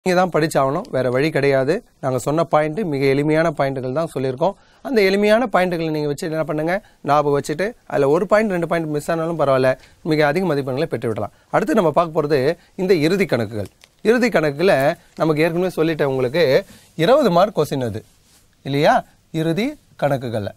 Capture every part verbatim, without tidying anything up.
நீங்கள் தான் படிச்சாகணும், வேறு வழி கிடையாது. நாங்கள் சொன்ன பாயிண்ட்டு மிக எளிமையான பாயிண்ட்டுகள் தான் சொல்லியிருக்கோம். அந்த எளிமையான பாயிண்ட்டுகளை நீங்கள் வச்சு என்ன பண்ணுங்கள், ஞாபகம் வச்சுட்டு அதில் ஒரு பாயிண்ட் ரெண்டு பாயிண்ட் மிஸ் ஆனாலும் பரவாயில்ல, மிக அதிக மதிப்பெண்களை பெற்றுவிடலாம். அடுத்து நம்ம பார்க்க போகிறது இந்த இறுதி கணக்குகள். இறுதி கணக்கில் நமக்கு ஏற்கனவே சொல்லிட்டேன் உங்களுக்கு இருபது மார்க் கொஸ்டின் அது இல்லையா. இறுதி கணக்குகளில்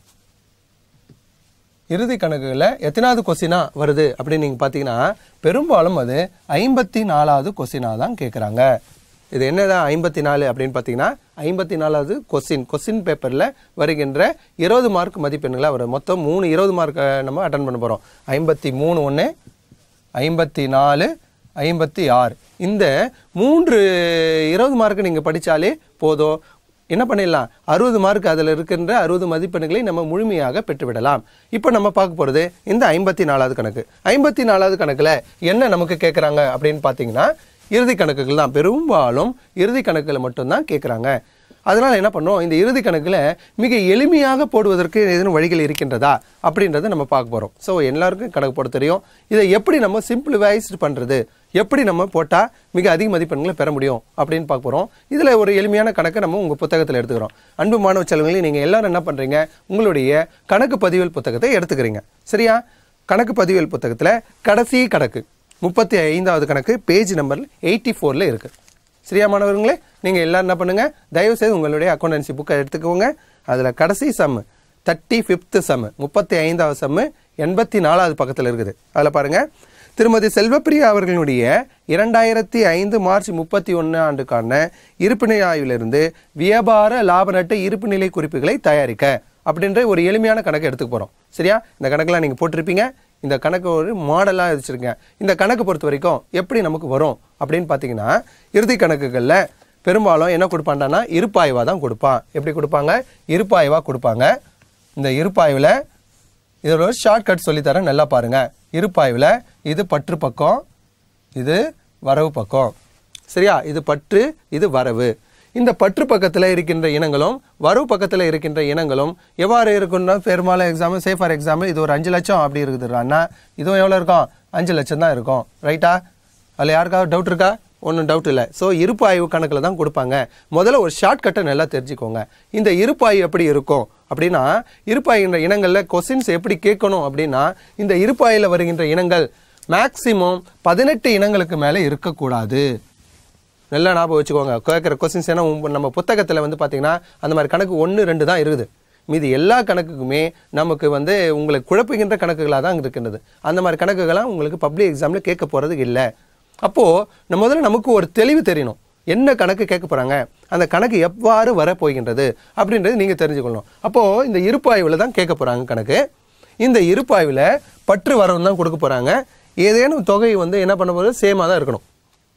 இறுதி கணக்குகளில் எத்தனாவது கொஸ்டினாக வருது அப்படின்னு நீங்கள் பார்த்தீங்கன்னா பெரும்பாலும் அது ஐம்பத்தி நாலாவது கொஸ்டினாக தான் கேட்குறாங்க. இது என்னதான் ஐம்பத்தி நாலு அப்படின்னு பார்த்தீங்கன்னா ஐம்பத்தி நாலாவது கொஸ்டின் கொஸ்டின் பேப்பரில் வருகின்ற இருபது மார்க் மதிப்பெண்களாக வரும். மொத்தம் மூணு இருபது மார்க்கை நம்ம அட்டன் பண்ண போகிறோம். ஐம்பத்தி மூணு ஒன்று, ஐம்பத்தி நாலு, ஐம்பத்தி ஆறு. இந்த மூன்று இருபது மார்க்கு நீங்கள் படித்தாலே போதும். என்ன பண்ணிடலாம், அறுபது மார்க் அதில் இருக்கின்ற அறுபது மதிப்பெண்களை நம்ம முழுமையாக பெற்றுவிடலாம். இப்போ நம்ம பார்க்க போகிறது இந்த ஐம்பத்தி நாலாவது கணக்கு. ஐம்பத்தி நாலாவது கணக்கில் என்ன நமக்கு கேட்குறாங்க அப்படின்னு பார்த்தீங்கன்னா இறுதி கணக்குகள் தான். பெரும்பாலும் இறுதி கணக்கில் மட்டும்தான் கேட்குறாங்க. அதனால் என்ன பண்ணுறோம், இந்த இறுதி கணக்கில் மிக எளிமையாக போடுவதற்கு ஏதேனும் வழிகள் இருக்கின்றதா அப்படின்றத நம்ம பார்க்க போகிறோம். ஸோ எல்லாருக்கும் கணக்கு போட தெரியும். இதை எப்படி நம்ம சிம்பிளிஃபைஸ்டு பண்ணுறது, எப்படி நம்ம போட்டால் மிக அதிக மதிப்பெண்களை பெற முடியும் அப்படின்னு பார்க்க போகிறோம். இதில் ஒரு எளிமையான கணக்கை நம்ம உங்கள் புத்தகத்தில் எடுத்துக்கிறோம். அன்பு மாணவ செல்வங்களே, நீங்கள் எல்லாரும் என்ன பண்ணுறீங்க, உங்களுடைய கணக்கு பதிவியல் புத்தகத்தை எடுத்துக்கிறீங்க. சரியா? கணக்கு பதிவியல் புத்தகத்தில் கடைசி கணக்கு முப்பத்தி ஐந்தாவது கணக்கு பேஜ் நம்பர் எயிட்டி ஃபோரில் இருக்குது. சரியா மாணவர்களே? நீங்கள் எல்லோரும் என்ன பண்ணுங்கள், தயவுசெய்து உங்களுடைய அக்கௌண்டன்சி புக்கை எடுத்துக்கோங்க. அதில் கடைசி சம்மு தேர்ட்டி ஃபிஃப்த்து சம்மு முப்பத்தி ஐந்தாவது சம்மு எண்பத்தி நாலாவது பக்கத்தில் இருக்குது. அதில் பாருங்கள், திருமதி செல்வப்பிரியா அவர்களுடைய இரண்டாயிரத்தி ஐந்து மார்ச் முப்பத்தி ஒன்று ஆண்டுக்கான இருப்புநிலை ஆய்விலிருந்து வியாபார லாப நட்ட இருப்புநிலை குறிப்புகளை தயாரிக்க அப்படின்ற ஒரு எளிமையான கணக்கு எடுத்துக்க போகிறோம். சரியா? இந்த கணக்கெல்லாம் நீங்கள் போட்டிருப்பீங்க. இந்த கணக்கு ஒரு மாடலாக வச்சுருக்கேன். இந்த கணக்கு பொறுத்த வரைக்கும் எப்படி நமக்கு வரும் அப்படின்னு பார்த்தீங்கன்னா இறுதி கணக்குகளில் பெரும்பாலும் என்ன கொடுப்பான்டானா இருப்பாய்வாக தான் கொடுப்பான். எப்படி கொடுப்பாங்க, இருப்பாய்வாக கொடுப்பாங்க. இந்த இருப்பாய்வில் இதில் ஒரு ஷார்ட்கட் சொல்லித்தரேன், நல்லா பாருங்கள். இருப்பாய்வில் இது பற்று பக்கம், இது வரவு பக்கம். சரியா? இது பற்று, இது வரவு. இந்த பற்று பக்கத்தில் இருக்கின்ற இனங்களும் வரவு பக்கத்தில் இருக்கின்ற இனங்களும் எவ்வாறு இருக்குன்னா பெரும்பாலும் எக்ஸாம்பிள் சே ஃபார் எக்ஸாம்பிள் இது ஒரு அஞ்சு லட்சம் அப்படி இருக்குதுன்னா இதுவும் எவ்வளோ இருக்கும், அஞ்சு லட்சம் தான் இருக்கும். ரைட்டா? அதில் யாருக்காவது டவுட் இருக்கா? ஒன்றும் டவுட் இல்லை. ஸோ இருப்பாய்வு கணக்கில் தான் கொடுப்பாங்க. முதல்ல ஒரு ஷார்ட்கட்டை நல்லா தெரிஞ்சுக்கோங்க. இந்த இருப்பாய்வு எப்படி இருக்கும் அப்படின்னா இருப்பாய்கின்ற இனங்களில் கொஸ்டின்ஸ் எப்படி கேட்கணும் அப்படின்னா இந்த இருப்பாயில் வருகின்ற இனங்கள் மேக்சிமம் பதினெட்டு இனங்களுக்கு மேலே இருக்கக்கூடாது. நல்லா ஞாபகம் வச்சுக்கோங்க. கேட்குற கொஸ்டின்ஸ் ஏன்னா நம்ம புத்தகத்தில் வந்து பார்த்தீங்கன்னா அந்த மாதிரி கணக்கு ஒன்று ரெண்டு தான் இருக்குது. மீது எல்லா கணக்குக்குமே நமக்கு வந்து உங்களுக்கு குழப்புகின்ற கணக்குகளாக தான் இருக்கின்றது. அந்த மாதிரி கணக்குகளாக உங்களுக்கு பப்ளிக் எக்ஸாமில் கேட்க போகிறது இல்லை. அப்போது நம்ம முதல்ல நமக்கு ஒரு தெளிவு தெரியணும், என்ன கணக்கு கேட்க போகிறாங்க, அந்த கணக்கு எவ்வாறு வரப்போகின்றது அப்படின்றது நீங்கள் தெரிஞ்சுக்கணும். அப்போது இந்த இருப்பாய்வில் தான் கேட்க போகிறாங்க கணக்கு. இந்த இருப்பாய்வில் பற்று வரவு தான் கொடுக்க போகிறாங்க. ஏதேனும் தொகை வந்து என்ன பண்ண போகிறது, சேமாக தான் இருக்கணும்.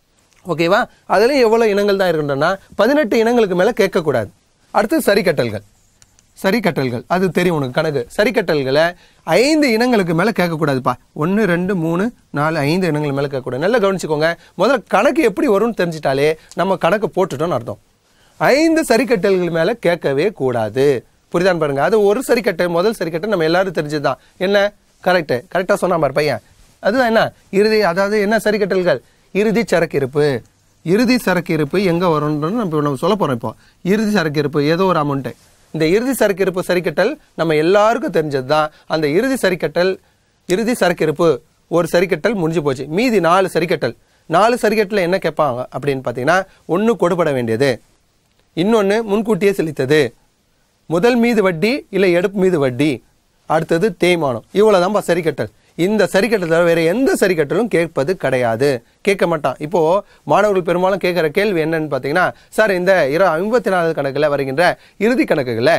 ஓகேவா? அதுலேயும் எவ்வளோ இனங்கள் தான் இருக்குன்றனா பதினெட்டு இனங்களுக்கு மேலே கேட்கக்கூடாது. அடுத்து சரி கட்டல்கள். சரி கட்டல்கள் அது தெரியும் உனக்கு கணக்கு. சரி கட்டல்களை ஐந்து இனங்களுக்கு மேலே கேட்கக்கூடாதுப்பா. ஒன்று ரெண்டு மூணு நாலு ஐந்து இனங்கள் மேலே கேட்கக்கூடாது. நல்லா கவனிச்சுக்கோங்க. முதல்ல கணக்கு எப்படி வரும்னு தெரிஞ்சிட்டாலே நம்ம கணக்கு போட்டுட்டோன்னு அர்த்தம். ஐந்து சரிக்கட்டல்கள் மேலே கேட்கவே கூடாது. புரிதான் பாருங்க. அது ஒரு சரிக்கட்டை, முதல் சரிக்கட்டை நம்ம எல்லாரும் தெரிஞ்சது தான். என்ன கரெக்டு கரெக்டாக சொன்னா பாரு பையன். அதுதான் என்ன இறுதி, அதாவது என்ன சரிக்கட்டல்கள், இறுதி சரக்கு இருப்பு. இறுதி சரக்கு இருப்பு எங்கே வரும்ன்றது நம்ம நம்ம சொல்ல போகிறோம். இப்போ இறுதி சரக்கு இருப்பு ஏதோ ஒரு அமௌண்ட்டு. இந்த இறுதி சரக்கு இருப்பு சரிக்கட்டல் நம்ம எல்லாருக்கும் தெரிஞ்சது தான். அந்த இறுதி சரிக்கட்டல் இறுதி சரக்கு இருப்பு ஒரு சரிக்கட்டல் முடிஞ்சு போச்சு. மீதி நாலு சரிக்கட்டல். நாலு சரிக்கட்டில் என்ன கேட்பாங்க அப்படின்னு பார்த்தீங்கன்னா ஒன்று கொடுபட வேண்டியது, இன்னொன்று முன்கூட்டியே செலுத்தது, முதல் மீது வட்டி இல்லை எடுப்பு மீது வட்டி, அடுத்தது தேய்மானம். இவ்வளோ தான்ப்பா சரிக்கட்டல். இந்த சரிக்கட்டல் தவிர வேறு எந்த சரிக்கட்டலும் கேட்பது கிடையாது, கேட்க மாட்டான். இப்போது மாணவர்கள் பெரும்பாலும் கேட்குற கேள்வி என்னன்னு பார்த்தீங்கன்னா, சார் இந்த இரு ஐம்பத்தி நாலு கணக்கில் வருகின்ற இறுதி கணக்குகளில்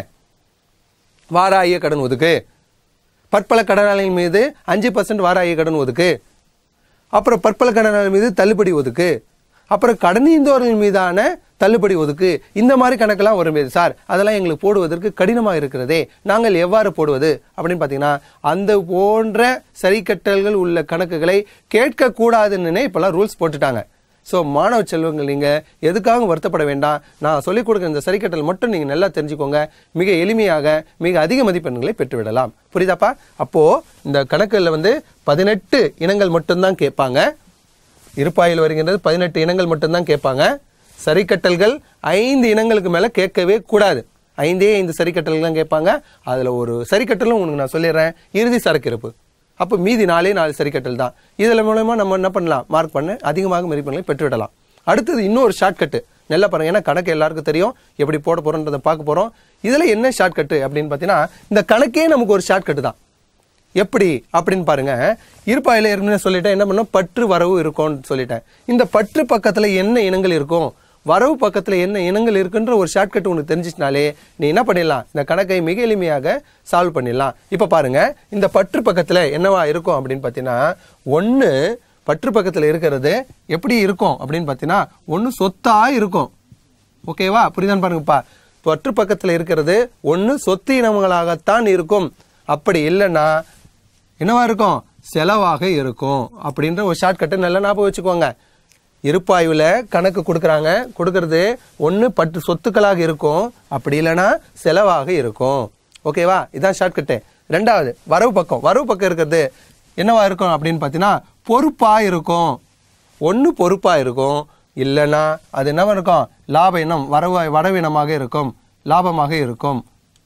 வாராய கடன் ஒதுக்கு, பற்பல கடனாளிகள் மீது அஞ்சு பர்சன்ட் வாராய கடன் ஒதுக்கு, அப்புறம் பற்பல கடனாளிகள் மீது தள்ளுபடி ஒதுக்கு, அப்புறம் கடனீந்தோர்கள் மீதான தள்ளுபடி ஒதுக்கு, இந்த மாதிரி கணக்கெல்லாம் வரும் சார். அதெல்லாம் எங்களுக்கு போடுவதற்கு கடினமாக இருக்கிறதே, நாங்கள் எவ்வாறு போடுவது அப்படின்னு பார்த்தீங்கன்னா அந்த போன்ற சரிக்கட்டல்கள் உள்ள கணக்குகளை கேட்கக்கூடாதுன்னு இப்போல்லாம் ரூல்ஸ் போட்டுட்டாங்க. ஸோ மாணவ செல்வங்கள் நீங்கள் எதுக்காக வருத்தப்பட வேண்டாம். நான் சொல்லிக் கொடுக்குற இந்த சரிக்கட்டல் மட்டும் நீங்கள் நல்லா தெரிஞ்சுக்கோங்க. மிக எளிமையாக மிக அதிக மதிப்பெண்களை பெற்றுவிடலாம். புரியுதாப்பா? அப்போது இந்த கணக்கில் வந்து பதினெட்டு இனங்கள் மட்டும்தான் கேட்பாங்க. இருப்பாயில் வருகின்றது பதினெட்டு இனங்கள் மட்டும்தான் கேட்பாங்க. சரிக்கட்டல்கள் ஐந்து இனங்களுக்கு மேலே கேட்கவே கூடாது. ஐந்தே ஐந்து சரிக்கட்டல்கள் தான் கேட்பாங்க. அதில் ஒரு சரிக்கட்டலும் உங்களுக்கு நான் சொல்லிடுறேன், இறுதி சரக்கிருப்பு. அப்போ மீதி நாலே நாலு சரிக்கட்டல் தான். இதில் மூலமா நம்ம என்ன பண்ணலாம், மார்க் பண்ண அதிகமாக மதிப்பெண்களை பெற்றுவிடலாம். அடுத்தது இன்னொரு ஷார்ட்கட்டு நல்லா பாருங்க. ஏன்னா கணக்கு எல்லாருக்கும் தெரியும், எப்படி போட போகிறோன்றதை பார்க்க போகிறோம். இதில் என்ன ஷார்ட்கட்டு அப்படின்னு பார்த்தீங்கன்னா, இந்த கணக்கே நமக்கு ஒரு ஷார்ட்கட்டு தான். எப்படி அப்படின்னு பாருங்க. இருப்பாயில் இருக்குன்னு சொல்லிட்டேன், என்ன பண்ணோம், பற்று வரவு இருக்கும்னு சொல்லிட்டேன். இந்த பற்று பக்கத்தில் என்ன இனங்கள் இருக்கும், வரவு பக்கத்தில் என்ன இனங்கள் இருக்குன்ற ஒரு ஷார்ட்கட் உனக்கு தெரிஞ்சிச்சுனாலே நீ என்ன பண்ணிடலாம், இந்த கணக்கை மிக எளிமையாக சால்வ் பண்ணிடலாம். இப்போ பாருங்க, இந்த பற்று பக்கத்தில் என்னவா இருக்கும் அப்படின்னு பார்த்தீங்கன்னா, ஒன்று பற்று பக்கத்தில் இருக்கிறது எப்படி இருக்கும் அப்படின்னு பார்த்தீங்கன்னா, ஒன்று சொத்தா இருக்கும். ஓகேவா, புரியுதான்னு பாருங்கப்பா. பற்று பக்கத்தில் இருக்கிறது ஒன்று சொத்து இனங்களாகத்தான் இருக்கும். அப்படி இல்லைன்னா என்னவா இருக்கும், செலவாக இருக்கும் அப்படின்ற ஒரு ஷார்ட்கட்டை நல்லா ஞாபகம் வச்சுக்கோங்க. இருப்பாய்வில் கணக்கு கொடுக்குறாங்க, கொடுக்கறது ஒன்று பற்று சொத்துக்களாக இருக்கும், அப்படி இல்லைன்னா செலவாக இருக்கும். ஓகேவா, இதான் ஷார்ட்கட்டு. ரெண்டாவது வரவு பக்கம். வரவு பக்கம் இருக்கிறது என்னவா இருக்கும் அப்படின்னு பார்த்தீங்கன்னா, பொறுப்பாக இருக்கும். ஒன்று பொறுப்பாக இருக்கும், இல்லைன்னா அது என்னவா இருக்கும், லாப இனம், வரவு வரவினமாக இருக்கும், லாபமாக இருக்கும்.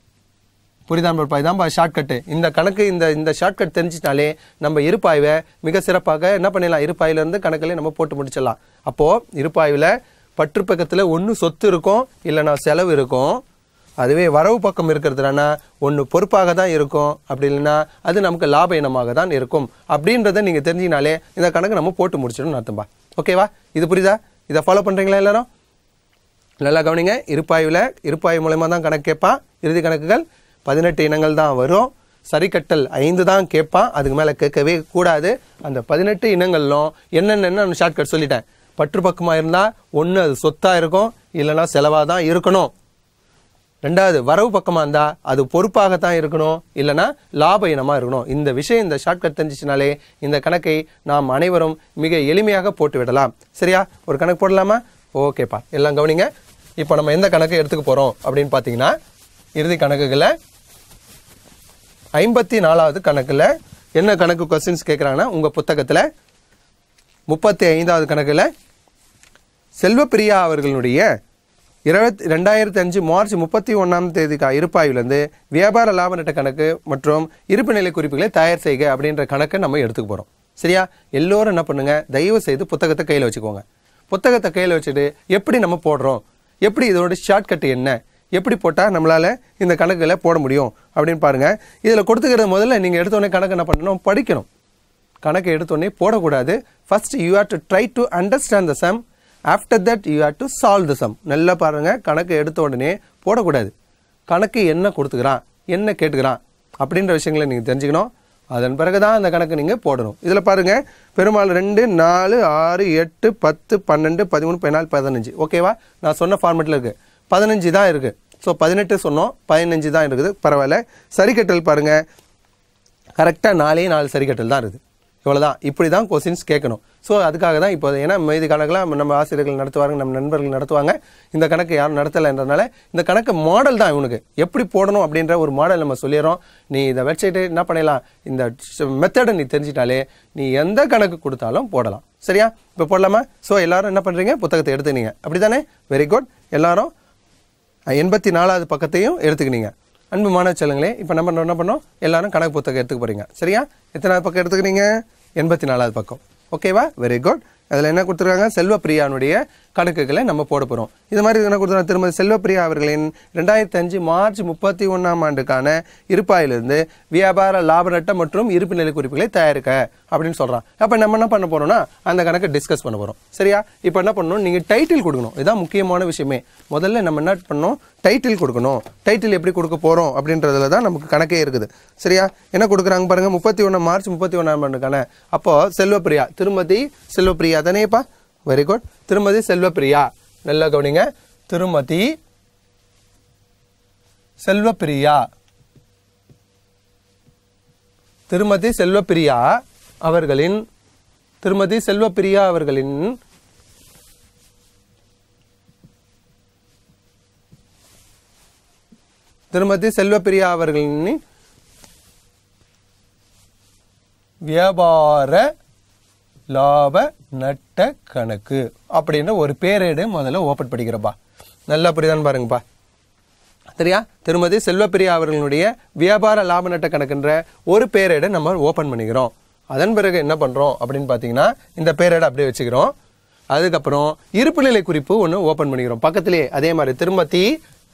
புரிதான் பா, இதான் ஷார்ட்கட்டு. இந்த கணக்கு இந்த இந்த ஷார்ட்கட் தெரிஞ்சிட்டாலே நம்ம இருப்பாய்வை மிக சிறப்பாக என்ன பண்ணிடலாம், இருப்பாயிலிருந்து கணக்கில் நம்ம போட்டு முடிச்சிடலாம். அப்போது இருப்பாய்வில் பற்று பக்கத்தில் ஒன்று சொத்து இருக்கும், இல்லைன்னா செலவு இருக்கும். அதுவே வரவு பக்கம் இருக்கிறதுனா ஒன்று பொறுப்பாக தான் இருக்கும், அப்படி இல்லைன்னா அது நமக்கு லாப இனமாக தான் இருக்கும். அப்படின்றத நீங்கள் தெரிஞ்சினாலே இந்த கணக்கு நம்ம போட்டு முடிச்சிடணும்னு அர்த்தம்பா. ஓகேவா, இது புரியுதா? இதை ஃபாலோ பண்ணுறீங்களா எல்லாரும்? நல்லா கவனிங்க. இருப்பாய்வில் இருப்பாய் மூலமாக தான் கணக்கு கேட்பான். இறுதி கணக்குகள் பதினெட்டு இனங்கள் தான் வரும். சரிக்கட்டல் ஐந்து தான் கேட்பான், அதுக்கு மேலே கேட்கவே கூடாது. அந்த பதினெட்டு இனங்களும் என்னென்னு ஷார்ட்கட் சொல்லிட்டேன். பற்று பக்கமாக இருந்தால் ஒன்று அது சொத்தாக இருக்கும், இல்லைன்னா செலவாக தான் இருக்கணும். ரெண்டாவது வரவு பக்கமாக இருந்தால் அது பொறுப்பாகத்தான் இருக்கணும், இல்லைன்னா லாப இனமாக இருக்கணும். இந்த விஷயம் இந்த ஷார்ட்கட் தெரிஞ்சிச்சினாலே இந்த கணக்கை நாம் அனைவரும் மிக எளிமையாக போட்டு விடலாம். சரியா, ஒரு கணக்கு போடலாமா? ஓகேப்பா, எல்லாம் கவனிங்க. இப்போ நம்ம எந்த கணக்கை எடுத்துக்க போகிறோம் அப்படின்னு பார்த்தீங்கன்னா, இறுதி கணக்குகளை ஐம்பத்தி நாலாவது கணக்கில் என்ன கணக்கு கொஸ்டின்ஸ் கேட்குறாங்கன்னா, உங்கள் புத்தகத்தில் முப்பத்தி ஐந்தாவது கணக்கில் செல்வப்பிரியா அவர்களுடைய இருபத்தி ரெண்டாயிரத்தி அஞ்சு மார்ச் முப்பத்தி ஒன்றாம் தேதிக்கா இருப்பாய்விலேருந்து வியாபார லாப நட்ட கணக்கு மற்றும் இருப்பு நிலை குறிப்புகளை தயார் செய்க அப்படின்ற கணக்கை நம்ம எடுத்துக்க போகிறோம். சரியா, எல்லோரும் என்ன பண்ணுங்க, தயவு செய்து புத்தகத்தை கையில் வச்சுக்கோங்க. புத்தகத்தை கையில் வச்சுட்டு எப்படி நம்ம போடுறோம், எப்படி இதோட ஷார்ட்கட் என்ன, எப்படி போட்டால் நம்மளால் இந்த கணக்குகளை போட முடியும் அப்படின்னு பாருங்கள். இதில் கொடுத்துக்கிறது முதல்ல நீங்கள் எடுத்தோடனே கணக்கு என்ன பண்ணணும், படிக்கணும். கணக்கு எடுத்தோடனே போடக்கூடாது. First you have to try to understand the sum, after that you have to solve the sum. நல்லா பாருங்கள், கணக்கு எடுத்த உடனே போடக்கூடாது. கணக்கு என்ன கொடுத்துக்கிறான், என்ன கேட்டுக்கிறான் அப்படின்ற விஷயங்களை நீங்கள் தெரிஞ்சுக்கணும். அதன் பிறகு தான் அந்த கணக்கு நீங்கள் போடணும். இதில் பாருங்கள், பெரும்பாலும் ரெண்டு நாலு ஆறு எட்டு பத்து பன்னெண்டு பதிமூணு பதினாலு பதினஞ்சு. ஓகேவா, நான் சொன்ன ஃபார்மெட்டில் இருக்குது. பதினஞ்சு தான் இருக்குது. ஸோ பதினெட்டு சொன்னோம், பதினஞ்சு தான் இருக்குது, பரவாயில்ல. சரிக்கட்டல் பாருங்கள், கரெக்டாக நாலே நாலு சரிக்கட்டல் தான் இருக்குது. இவ்வளோதான். இப்படி தான் கொஸ்டின்ஸ் கேட்கணும். ஸோ அதுக்காக தான் இப்போ ஏன்னா மீதி கணக்கெலாம் நம்ம ஆசிரியர்கள் நடத்துவாங்க, நம்ம நண்பர்கள் நடத்துவாங்க. இந்த கணக்கு யாரும் நடத்தலைன்றனால இந்த கணக்கு மாடல் தான் இவனுக்கு எப்படி போடணும் அப்படின்ற ஒரு மாடல் நம்ம சொல்லிடுறோம். நீ இந்த வெப்சைட்டு என்ன பண்ணலாம், இந்த மெத்தடை நீ தெரிஞ்சிட்டாலே நீ எந்த கணக்கு கொடுத்தாலும் போடலாம். சரியா, இப்போ போடலாமா? ஸோ எல்லாரும் என்ன பண்ணுறீங்க, புத்தகத்தை எடுத்துனீங்க, அப்படி தானே? Very good. எல்லாரும் எண்பத்தி நாலாவது பக்கத்தையும் எடுத்துக்கினீங்க. அன்பு மாணவ செல்லுங்களே, இப்போ நம்ம என்ன பண்ணோம், எல்லாரும் கணக்கு புத்தகம் எடுத்துக்க போகிறீங்க. சரியா, எத்தனாவது பக்கம் எடுத்துக்கிறீங்க? எண்பத்தி நாலாவது பக்கம். ஓகேவா, வெரி குட். அதில் என்ன கொடுத்துருக்காங்க, செல்வப்பிரியானுடைய கணக்குகளை நம்ம போட போகிறோம். இது மாதிரி என்ன கொடுத்துருக்காங்க, திருமதி செல்வப்பிரியா அவர்களின் ரெண்டாயிரத்தி அஞ்சு மார்ச் முப்பத்தி ஒன்றாம் ஆண்டுக்கான இருப்பாயிலிருந்து வியாபார லாப நட்ட மற்றும் இருப்பு நிலை குறிப்புகளை தயாரிக்க அப்படின்னு சொல்கிறான். அப்போ நம்ம என்ன பண்ண போகிறோம்னா அந்த கணக்கை டிஸ்கஸ் பண்ண போகிறோம். சரியா, இப்போ என்ன பண்ணணும், நீங்கள் டைட்டில் கொடுக்கணும். இதுதான் முக்கியமான விஷயமே. முதல்ல நம்ம என்ன பண்ணணும், டைட்டில் கொடுக்கணும். டைட்டில் எப்படி கொடுக்க போகிறோம் அப்படின்றதுல தான் நமக்கு கணக்கே இருக்குது. சரியா, என்ன கொடுக்குறாங்க பாருங்கள், முப்பத்தி ஒன்று மார்ச் முப்பத்தி ஒன்றாம் ஆண்டுக்கான. அப்போது செல்வப்பிரியா, திருமதி செல்வப்பிரியா தானேப்பா? Very good. திருமதி செல்வப்பிரியா, நல்லா கவனிங்க. திருமதி செல்வப்பிரியா, திருமதி செல்வப்பிரியா அவர்களின் திருமதி செல்வப்பிரியா அவர்களின் திருமதி செல்வப்பிரியா அவர்களின் வியாபார லாப நட்ட கணக்கு அப்படின்னு ஒரு பேரேடு முதல்ல ஓபன் பண்ணிக்கிறப்பா. நல்லா புரியுதான்னு பாருங்கப்பா. சரியா? திருமதி செல்வப்பிரியா அவர்களுடைய வியாபார லாப நட்ட கணக்குன்ற ஒரு பேரேடை நம்ம ஓபன் பண்ணிக்கிறோம். அதன் பிறகு என்ன பண்றோம் அப்படின்னு பாத்தீங்கன்னா இந்த பேரேடை அப்படியே வச்சுக்கிறோம். அதுக்கப்புறம் இருப்பு நிலை குறிப்பு ஒன்று ஓபன் பண்ணிக்கிறோம் பக்கத்திலே. அதே மாதிரி திருமதி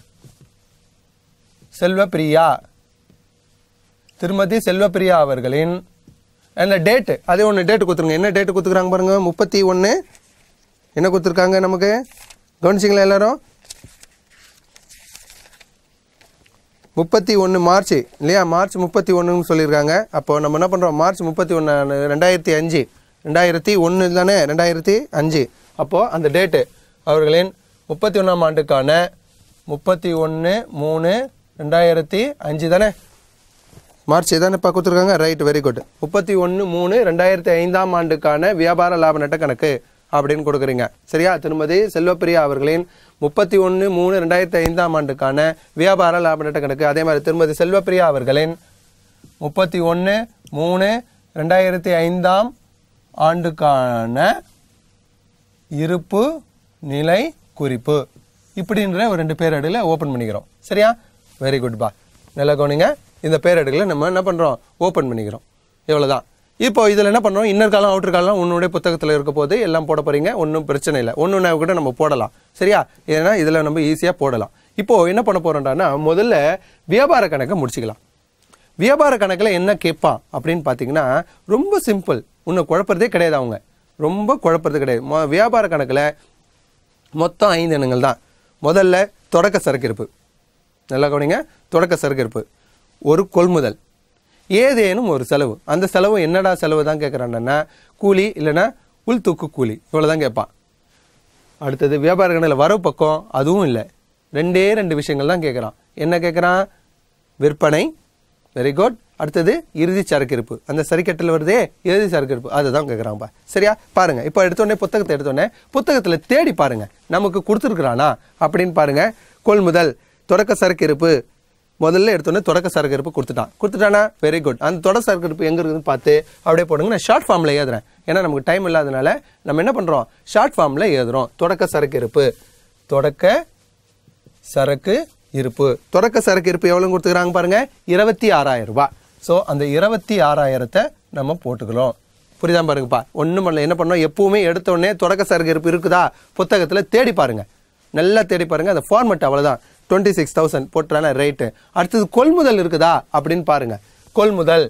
செல்வப்பிரியா திருமதி செல்வப்பிரியா அவர்களின் அந்த டேட்டு அதே ஒன்று டேட்டு கொடுத்துருங்க. என்ன டேட்டு கொடுத்துருக்காங்க பாருங்க, முப்பத்தி ஒன்று என்ன கொடுத்துருக்காங்க நமக்கு, கவனிச்சிங்களா எல்லாரும்? முப்பத்தி ஒன்று மார்ச் இல்லையா, மார்ச் முப்பத்தி ஒன்றுன்னு சொல்லியிருக்காங்க. அப்போ நம்ம என்ன பண்ணுறோம், மார்ச் முப்பத்தி ஒன்று ரெண்டாயிரத்தி அஞ்சு ரெண்டாயிரத்தி ஒன்று தானே, ரெண்டாயிரத்தி அஞ்சு. அப்போது அந்த டேட்டு அவர்களின் முப்பத்தி ஒன்றாம் ஆண்டுக்கான முப்பத்தி ஒன்று மூணு ரெண்டாயிரத்தி அஞ்சு தானே, மார்ச் தானேப்பா கொடுத்துருக்காங்க. Right, very good. முப்பத்தி ஒன்று மூணு ரெண்டாயிரத்தி ஐந்தாம் ஆண்டுக்கான வியாபார லாப நட்ட கணக்கு அப்படின்னு கொடுக்குறீங்க. சரியா? திருமதி செல்வப்பிரியா அவர்களின் முப்பத்தி ஒன்று மூணு ரெண்டாயிரத்தி ஐந்தாம் ஆண்டுக்கான வியாபார லாப நட்ட கணக்கு. அதே மாதிரி திருமதி செல்வப்பிரியா அவர்களின் முப்பத்தி ஒன்று மூணு ரெண்டாயிரத்தி ஐந்தாம் ஆண்டுக்கான இருப்பு நிலை குறிப்பு இப்படின்ற ஒரு ரெண்டு பேரேடுகளை ஓப்பன் பண்ணிக்கிறோம். சரியா? வெரி குட் பா. நல்லா கவனிங்க. இந்த பேரேடுகளை நம்ம என்ன பண்ணுறோம், ஓப்பன் பண்ணிக்கிறோம். இவ்வளோதான். இப்போ இதில் என்ன பண்ணுறோம், இன்னர் காலம் அவுட்டர் காலம் உன்னுடைய புத்தகத்தில் இருக்க போது எல்லாம் போட போகிறீங்க. ஒன்றும் பிரச்சனை இல்லை. ஒன்று ஒன்றா கூட நம்ம போடலாம். சரியா? ஏன்னா இதில் நம்ம ஈஸியாக போடலாம். இப்போது என்ன பண்ண போகிறோம்னா, முதல்ல வியாபார கணக்கை முடிச்சுக்கலாம். வியாபார கணக்கில் என்ன கேட்பான் அப்படின்னு பார்த்தீங்கன்னா ரொம்ப சிம்பிள். இன்னும் குழப்பறதே கிடையாது. அவங்க ரொம்ப குழப்பறது கிடையாது. வியாபார கணக்கில் மொத்தம் ஐந்து எண்ணங்கள் தான். முதல்ல தொடக்க சரக்கு இருப்பு. நல்லா கவனிங்க. தொடக்க சரக்கு இருப்பு, ஒரு கொள்முதல், ஏதேனும் ஒரு செலவு. அந்த செலவு என்னடா செலவு தான் கேட்குறான்னா, கூலி இல்லைன்னா உள் தூக்கு கூலி, இவ்வளோ தான் கேட்பான். அடுத்தது வியாபார கணக்கில் வரவு பக்கம், அதுவும் இல்லை. ரெண்டே ரெண்டு விஷயங்கள் தான் கேட்குறான். என்ன கேட்குறான், விற்பனை. Very good. அடுத்தது இறுதி சரக்கு இருப்பு. அந்த சரிக்கட்டில் வருதே இறுதி சரக்கு இருப்பு, அதுதான் கேட்குறாங்கப்பா. சரியா? பாருங்க. இப்போ எடுத்தோடனே புத்தகத்தை எடுத்தோடனே புத்தகத்தில் தேடி பாருங்க நமக்கு கொடுத்துருக்குறானா அப்படின்னு பாருங்க. கொள்முதல் தொடக்க சரக்கு இருப்பு முதல்ல எடுத்தோடனே தொடக்க சரக்கு இருப்பு கொடுத்துட்டான். கொடுத்துட்டானா வெரி குட். அந்த தொடக்க சரக்கு இருப்பு எங்கே இருக்குதுன்னு பார்த்து அப்படியே போடுங்க. நான் ஷார்ட் ஃபார்மில் எழுதுறேன். ஏன்னா நமக்கு டைம் இல்லாதனால நம்ம என்ன பண்ணுறோம், ஷார்ட் ஃபார்மில் எழுதுறோம். தொடக்க சரக்கு இருப்பு, தொடக்க சரக்கு இருப்பு. தொடக்க சரக்கு இருப்பு எவ்வளோ கொடுத்துக்கிறாங்க பாருங்க, இருபத்தி ஆறாயிரம் ரூபாய். ஸோ அந்த இருபத்தி ஆறாயிரத்தை நம்ம போட்டுக்கிறோம். புரியுதா பாருங்கப்பா. ஒன்றும் பண்ணல. என்ன பண்ணோம், எப்பவுமே எடுத்தோடனே தொடக்க சரக்கு இருப்பு இருக்குதா புத்தகத்தில் தேடி பாருங்க. நல்லா தேடி பாருங்க. அந்த ஃபார்மெட் அவ்வளோதான். டுவெண்ட்டி சிக்ஸ் தௌசண்ட் போட்டுறான ரைட்டு. அடுத்தது கொள்முதல் இருக்குதா அப்படின்னு பாருங்க. கொள்முதல்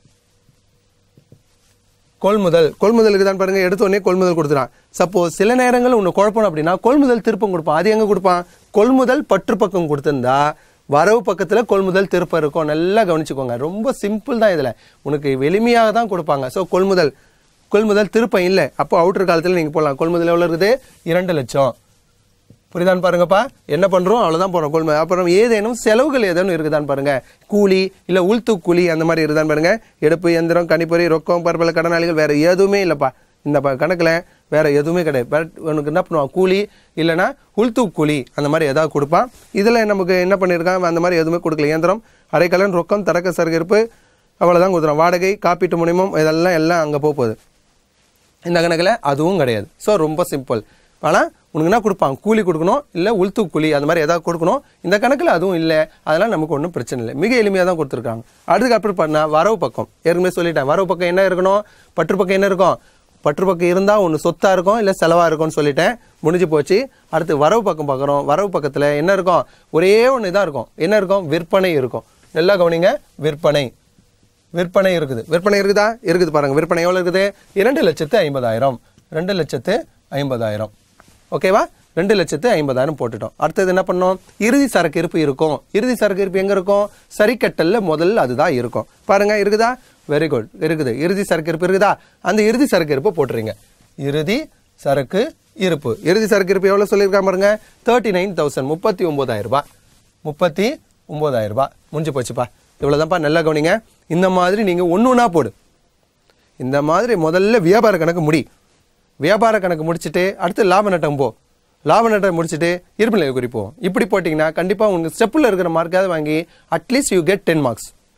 கொள்முதல் கொள்முதல் இருக்குதான்னு பாருங்க. எடுத்தோடனே கொள்முதல் கொடுத்துறான். சப்போஸ் சில நேரங்கள் ஒன்று குழப்பம் அப்படின்னா கொள்முதல் திருப்பம் கொடுப்பான். அது எங்கே கொடுப்பான், கொள்முதல் பற்று பக்கம் கொடுத்துருந்தா வரவு பக்கத்தில் கொள்முதல் திருப்பம் இருக்கும். நல்லா கவனிச்சுக்கோங்க. ரொம்ப சிம்பிள் தான். இதில் உனக்கு எளிமையாக தான் கொடுப்பாங்க. ஸோ கொள்முதல் கொள்முதல் திருப்பம் இல்லை. அப்போ அவுட்டர் காலத்தில் நீங்கள் போடலாம். கொள்முதல் எவ்வளோ இருக்குது, இரண்டு லட்சம். புரியுதான்னு பாருங்கப்பா. என்ன பண்ணுறோம், அவ்வளோதான் போகிறோம் கொள்முதல். அப்புறம் ஏதேனும் செலவுகள் ஏதேனும் இருக்குதான்னு பாருங்க. கூலி இல்லை உள்தூ கூலி அந்த மாதிரி இருக்குதான்னு பாருங்க. எடுப்பு இயந்திரம் கணிப்பொறி ரொக்கம் பரப்பல கடனாளிகள் வேறு எதுவுமே இல்லைப்பா. இந்த கணக்கில் வேறு எதுவுமே கிடையாது. பட் உனக்கு என்ன பண்ணுவான், கூலி இல்லைனா உள்தூ கூலி அந்த மாதிரி ஏதாவது கொடுப்பான். இதில் நமக்கு என்ன பண்ணியிருக்கான், அந்த மாதிரி எதுவுமே கொடுக்கல. இயந்திரம் அரைக்கலன் ரொக்கம் தரக்க சரக்கு இருப்பு அவ்வளோதான் கொடுத்துறான். வாடகை காப்பீட்டு முனைமம் இதெல்லாம் எல்லாம் அங்கே போகுது. இந்த கணக்கில் அதுவும் கிடையாது. ஸோ ரொம்ப சிம்பிள். ஆனால் உனக்கு என்ன கொடுப்பான், கூலி கொடுக்கணும் இல்லை உள்தூ கூலி அந்த மாதிரி ஏதாவது கொடுக்கணும். இந்த கணக்கில் அதுவும் இல்லை. அதெல்லாம் நமக்கு ஒன்றும் பிரச்சனை இல்லை. மிக எளிமையாக தான் கொடுத்துருக்காங்க. அடுத்துக்கு அப்புறம் பண்ணால் வரவு பக்கம் ஏற்கனவே சொல்லிட்டேன். வரவு பக்கம் என்ன இருக்கணும், பற்று பக்கம் என்ன இருக்கும், பற்று பக்கம் இருந்தால் ஒன்று சொத்தாக இருக்கும் இல்லை செலவாக இருக்கும்னு சொல்லிட்டேன். முடிஞ்சு போச்சு. அடுத்து வரவு பக்கம் பார்க்குறோம். வரவு பக்கத்தில் என்ன இருக்கும், ஒரே ஒன்று தான் இருக்கும். என்ன இருக்கும், விற்பனை இருக்கும். நல்லா கவனிங்க. விற்பனை விற்பனை இருக்குது. விற்பனை இருக்குதா, இருக்குது பாருங்க. விற்பனை எவ்வளோ இருக்குது, இரண்டு லட்சத்து ஐம்பதாயிரம். ரெண்டு லட்சத்து ஐம்பதாயிரம். ஓகேவா, ரெண்டு லட்சத்து ஐம்பதாயிரம் போட்டுட்டோம். அடுத்தது என்ன பண்ணோம், இறுதி சரக்கு இருப்பு இருக்கும். இறுதி சரக்கு இருப்பு எங்கே இருக்கும், சரிக்கட்டல்ல முதல்ல அதுதான் இருக்கும். பாருங்க இருக்குதா, வெரி குட் இருக்குது. இறுதி சரக்கு இருப்பு இருக்குதா, அந்த இறுதி சரக்கு இருப்பு போட்டுறீங்க. இறுதி சரக்கு இருப்பு. இறுதி சரக்கு இருப்பு எவ்வளோ சொல்லியிருக்காங்க பாருங்க, தேர்ட்டி நைன் தௌசண்ட் முப்பத்தி ஒன்பதாயிரம் ரூபாய். முப்பத்தி ஒன்பதாயிரம் ரூபாய் முடிஞ்சு போச்சுப்பா. இவ்வளோதான்ப்பா. நல்லா கவனிங்க. இந்த மாதிரி நீங்கள் ஒன்று ஒன்றா போடு. இந்த மாதிரி முதல்ல வியாபார கணக்கு முடி. வியாபார கணக்கு முடிச்சுட்டு அடுத்து லாப நட்டம் போ. லாப நட்டம் முடிச்சுட்டு இருப்பு நிலை குறிப்போம். இப்படி போட்டிங்கன்னா கண்டிப்பாக உங்களுக்கு ஸ்டெப்பில் இருக்கிற மார்க்காவது வாங்கி at least you get ten marks.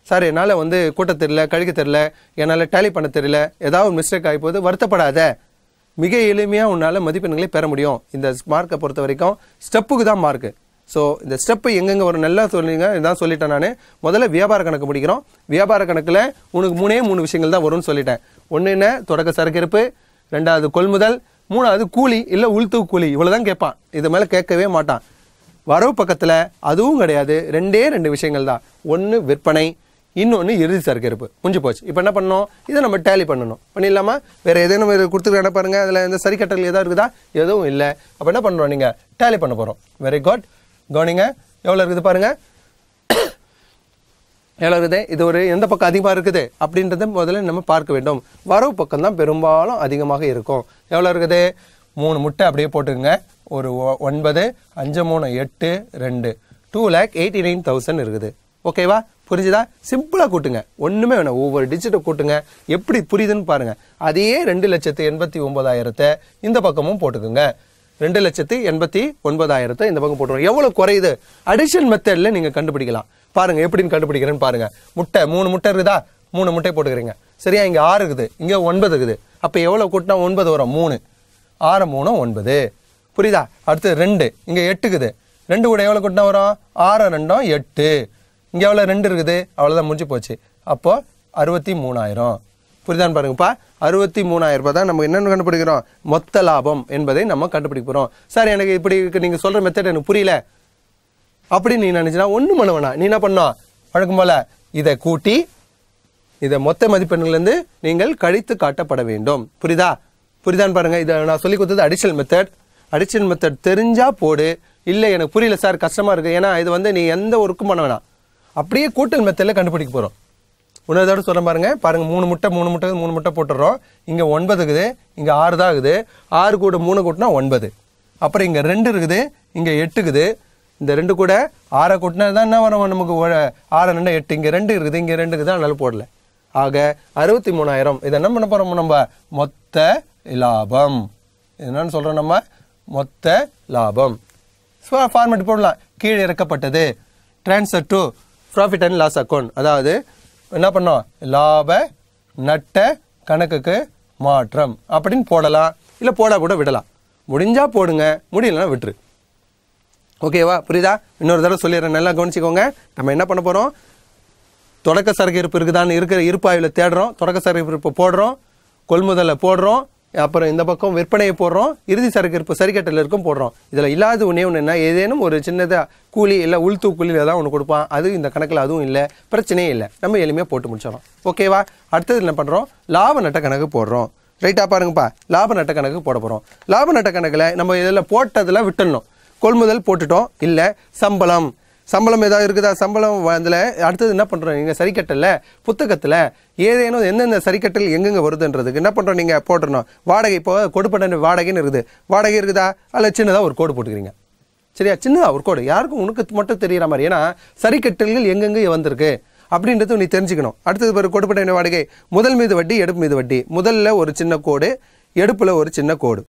Sir என்னால் வந்து கூட்ட தெரியல, கழிக்க தெரியல, என்னால் டேலி பண்ண தெரியல, ஏதாவது மிஸ்டேக் ஆகி போகுது, வருத்தப்படாத. மிக எளிமையாக உன்னால் மதிப்பெண்களை பெற முடியும். இந்த மார்க்கை பொறுத்த வரைக்கும் ஸ்டெப்புக்கு தான் மார்க்கு. ஸோ இந்த ஸ்டெப்பு எங்கெங்கே ஒரு நல்லா சொல்லிங்க இதான் சொல்லிட்டேன். நான் முதல்ல வியாபார கணக்கு முடிக்கிறோம். வியாபார கணக்கில் உனக்கு மூணே மூணு விஷயங்கள் தான் வரும்னு சொல்லிட்டேன். ஒன்று என்ன, தொடக்க சரக்கிருப்பு, ரெண்டாவது கொள்முதல், மூணாவது கூலி இல்லை உள்து கூலி. இவ்வளோ தான் கேட்பான், இது மேலே கேட்கவே மாட்டான். வரவு பக்கத்தில் அதுவும் கிடையாது, ரெண்டே ரெண்டு விஷயங்கள் தான். ஒன்று விற்பனை, இன்னொன்று இறுதி சரக்கிருப்பு. முடிஞ்சு போச்சு. இப்போ என்ன பண்ணணும், இதை நம்ம டேலி பண்ணணும். பண்ணிடலாமா? வேறு எதே நம்ம கொடுத்துருக்க என்ன பாருங்கள், அதில் இந்த சரி கட்டல் எதாவது இருக்குதா? எதுவும் இல்லை. அப்போ என்ன பண்ணுறோம், நீங்கள் டேலி பண்ண போகிறோம். Very good. கவனிங்க, எவ்வளோ இருக்குது பாருங்கள், எவ்வளோ இருக்குது. இது ஒரு எந்த பக்கம் அதிகமாக இருக்குது அப்படின்றத முதல்ல நம்ம பார்க்க வேண்டும். வரவு பக்கம் தான் பெரும்பாலும் அதிகமாக இருக்கும். எவ்வளோ இருக்குது, மூணு முட்டை அப்படியே போட்டுக்கோங்க. ஒரு ஒன்பது, அஞ்சு மூணு எட்டு, ரெண்டு, two lakh eighty nine thousand இருக்குது. ஓகேவா? புரிஞ்சுதா? சிம்பிளாக கூட்டுங்க, ஒன்றுமே வேணும். ஒவ்வொரு டிஜிட்டை கூட்டுங்க, எப்படி புரியுதுன்னு பாருங்கள். அதே ரெண்டு லட்சத்து எண்பத்தி ஒன்பதாயிரத்தை இந்த பக்கமும் போட்டுக்குங்க. ரெண்டு லட்சத்து எண்பத்தி ஒன்பதாயிரத்தை இந்த பக்கம் போட்டுருவோம். எவ்வளோ குறையுது அடிஷன் மெத்தடில் நீங்கள் கண்டுபிடிக்கலாம். பாருங்கள் எப்படின்னு கண்டுபிடிக்கிறேன்னு பாருங்கள். முட்டை மூணு முட்டை இருக்குதா, மூணு முட்டை போட்டுக்கிறீங்க. சரியா? இங்கே ஆறு இருக்குது, இங்கே ஒன்பது இருக்குது. அப்போ எவ்வளோ கூட்டினா ஒன்பது வரும்? மூணு. ஆறு மூணு ஒன்பது. புரியுதா? அடுத்து ரெண்டு, இங்கே எட்டு இருக்குது. ரெண்டு கூட எவ்வளோ கூட்டினா வரும்? ஆறு ரெண்டும் எட்டு. இங்கே எவ்வளோ ரெண்டு இருக்குது, அவ்வளோதான், முடிஞ்சு போச்சு. அப்போது அறுபத்தி மூணாயிரம். புரியுதான்னு பாருங்கப்பா. அறுபத்தி மூணாயிரம் ரூபாய் தான் நம்ம என்னென்னு கண்டுபிடிக்கிறோம், மொத்த லாபம் என்பதை நம்ம கண்டுபிடிக்க போகிறோம். சார் எனக்கு இப்படி நீங்கள் சொல்கிற மெத்தட் எனக்கு புரியல அப்படின்னு நீ நினச்சினா ஒன்றும் பண்ண வேணாம். நீ என்ன பண்ணோம், வழக்கம் போல் இதை கூட்டி இதை மொத்த மதிப்பெண்லேருந்து நீங்கள் கழித்து காட்டப்பட வேண்டும். புரியுதா? புரியுதான்னு பாருங்கள். இதை நான் சொல்லி கொடுத்தது அடிஷனல் மெத்தட். அடிஷனல் மெத்தட் தெரிஞ்சால் போடு. இல்லை எனக்கு புரியல சார், கஷ்டமாக இருக்குது, ஏன்னா இது வந்து நீ எந்த ஒர்க்கும் பண்ண வேணாம், அப்படியே கூட்டல் மெத்தடில் கண்டுபிடிக்க போகிறோம். இன்னொரு தடவை சொல்ல பாருங்க. பாருங்கள், மூணு முட்டை மூணு முட்டை மூணு முட்டை போட்டுடுறோம். இங்கே ஒன்பது இருக்குது, இங்கே ஆறு தான் இருக்குது. ஆறு கூட மூணு கூட்டினா ஒன்பது. அப்புறம் இங்கே ரெண்டு இருக்குது, இங்கே எட்டு இருக்குது. இந்த ரெண்டு கூட ஆறை கூட்டினா தான் என்ன வரும் நமக்கு, ஆறு ரெண்டு எட்டு. இங்கே ரெண்டு இருக்குது, இங்கே ரெண்டு இருக்குது, அதனால போடல. ஆக அறுபத்தி மூணாயிரம். இதை என்ன பண்ண போகிறோம், நம்ம மொத்த லாபம். என்னன்னு சொல்கிறோம், நம்ம மொத்த லாபம். ஃபார்மேட் போடலாம். கீழே இறக்கப்பட்டது, transfer to profit and loss account. அதாவது என்ன பண்ணோம், லாப நட்ட கணக்குக்கு மாற்றம் அப்படின்னு போடலாம். இல்லை போட கூட விடலாம். முடிஞ்சா போடுங்க, முடியலன்னா விட்டுரு. ஓகேவா? புரியுதா? இன்னொரு தடவை சொல்லிடுறேன், நல்லா கவனிச்சிக்கோங்க. நம்ம என்ன பண்ண போகிறோம், தொடக்க சரக்கு இருப்பு இருக்குதான்னு இருக்கிற இருப்பாய்வில் தேடுறோம். தொடக்க சரக்கு இருப்பு போடுறோம், கொள்முதலை போடுறோம், அப்புறம் இந்த பக்கம் விற்பனையை போடுறோம், இறுதி சரக்கு இருப்பு சரிக்கட்டில் இருக்கும் போடுறோம். இதில் இல்லாத ஒன்றே ஒன்று என்ன, ஏதேனும் ஒரு சின்னதாக கூலி இல்லை உள்தூ கூலியில் தான் ஒன்று கொடுப்பான். அது இந்த கணக்கில் அதுவும் இல்லை, பிரச்சனையே இல்லை, நம்ம எளிமையாக போட்டு முடிச்சிடறோம். ஓகேவா? அடுத்தது என்ன பண்ணுறோம், லாப நட்ட கணக்கு போடுறோம். ரைட்டாக பாருங்கப்பா, லாப நட்ட கணக்கு போட போகிறோம். லாப நட்ட கணக்கில் நம்ம இதில் போட்டதில் விட்டுடணும். கொள்முதல் போட்டுட்டோம், இல்லை சம்பளம், சம்பளம் ஏதாவது இருக்குதா, சம்பளம் அதில் அடுத்தது என்ன பண்ணுறோம், நீங்கள் சரிக்கட்டில் புத்தகத்தில் ஏதேனும் எந்தெந்த சரிக்கட்டில் எங்கெங்கே வருதுன்றதுக்கு என்ன பண்ணுறோம், நீங்கள் போட்டுடணும். வாடகை இப்போ கொடுப்பட்ட வாடகைன்னு இருக்குது, வாடகை இருக்குதா, அதில் சின்னதாக ஒரு கோடு போட்டுக்கிறீங்க. சரியா? சின்னதாக ஒரு கோடு, யாருக்கும் உனக்கு மட்டும் தெரிகிற மாதிரி. ஏன்னா சரிக்கட்டல்கள் எங்கெங்கே வந்திருக்கு அப்படின்றது நீ தெரிஞ்சுக்கணும். அடுத்தது ஒரு கொடுப்பட்ட வாடகை, முதல் மீது வட்டி, எடுப்பு மீது வட்டி. முதல்ல ஒரு சின்ன கோடு, எடுப்பில் ஒரு சின்ன கோடு.